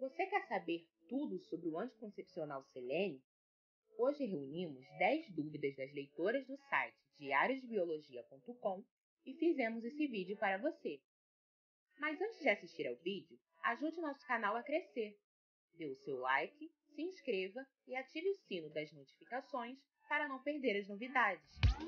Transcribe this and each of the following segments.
Você quer saber tudo sobre o anticoncepcional Selene? Hoje reunimos 10 dúvidas das leitoras do site diariosdebiologia.com e fizemos esse vídeo para você. Mas antes de assistir ao vídeo, ajude nosso canal a crescer. Dê o seu like, se inscreva e ative o sino das notificações para não perder as novidades.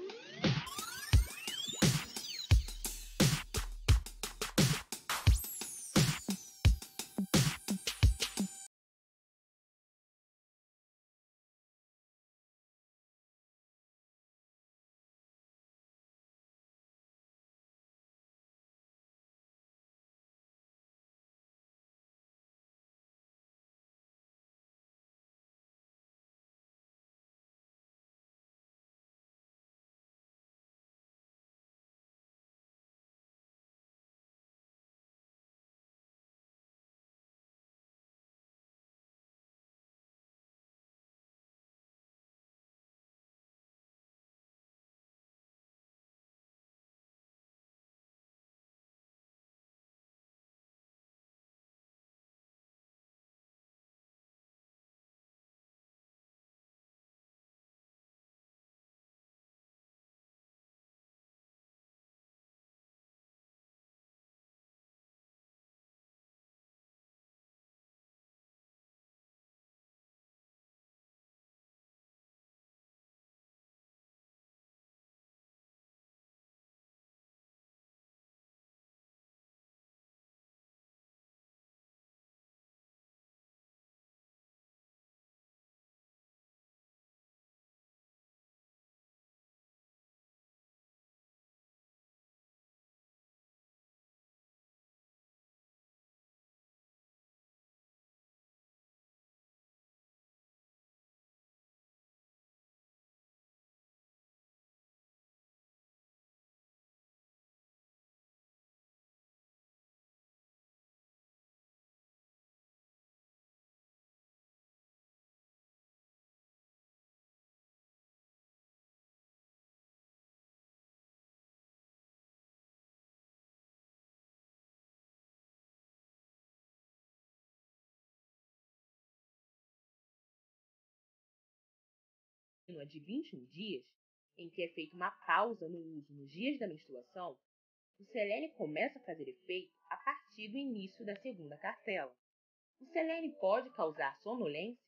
De 21 dias, em que é feita uma pausa no uso nos dias da menstruação, o Selene começa a fazer efeito a partir do início da segunda cartela. O Selene pode causar sonolência?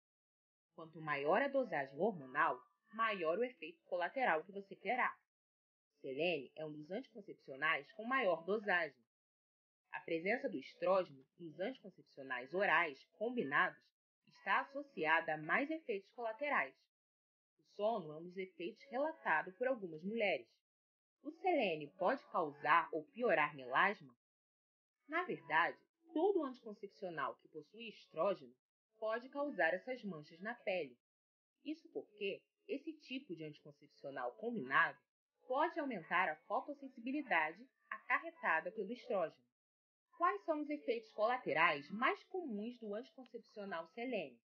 Quanto maior a dosagem hormonal, maior o efeito colateral que você terá. Selene é um dos anticoncepcionais com maior dosagem. A presença do estrógeno nos anticoncepcionais orais combinados está associada a mais efeitos colaterais. O sono é um dos efeitos relatados por algumas mulheres. O Selene pode causar ou piorar melasma? Na verdade, todo anticoncepcional que possui estrógeno pode causar essas manchas na pele. Isso porque esse tipo de anticoncepcional combinado pode aumentar a fotossensibilidade acarretada pelo estrógeno. Quais são os efeitos colaterais mais comuns do anticoncepcional Selene?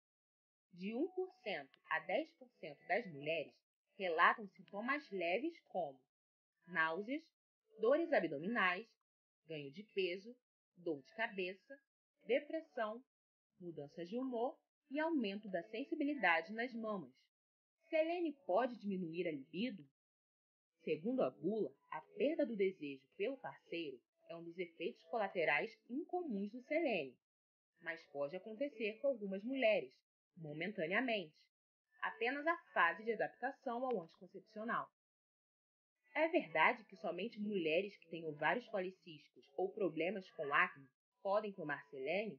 De 1% a 10% das mulheres relatam sintomas leves como náuseas, dores abdominais, ganho de peso, dor de cabeça, depressão, mudanças de humor e aumento da sensibilidade nas mamas. Selene pode diminuir a libido? Segundo a bula, a perda do desejo pelo parceiro é um dos efeitos colaterais incomuns do Selene, mas pode acontecer com algumas mulheres, momentaneamente, apenas a fase de adaptação ao anticoncepcional. É verdade que somente mulheres que têm ovários policísticos ou problemas com acne podem tomar Selene?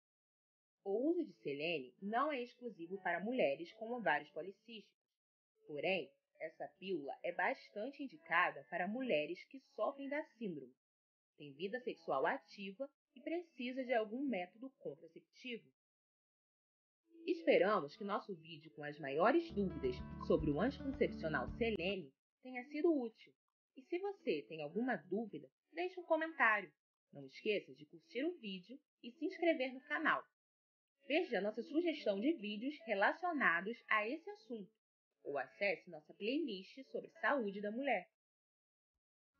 O uso de Selene não é exclusivo para mulheres com ovários policísticos. Porém, essa pílula é bastante indicada para mulheres que sofrem da síndrome, têm vida sexual ativa e precisa de algum método contraceptivo. Esperamos que nosso vídeo com as maiores dúvidas sobre o anticoncepcional Selene tenha sido útil. E se você tem alguma dúvida, deixe um comentário. Não esqueça de curtir o vídeo e se inscrever no canal. Veja nossa sugestão de vídeos relacionados a esse assunto ou acesse nossa playlist sobre saúde da mulher.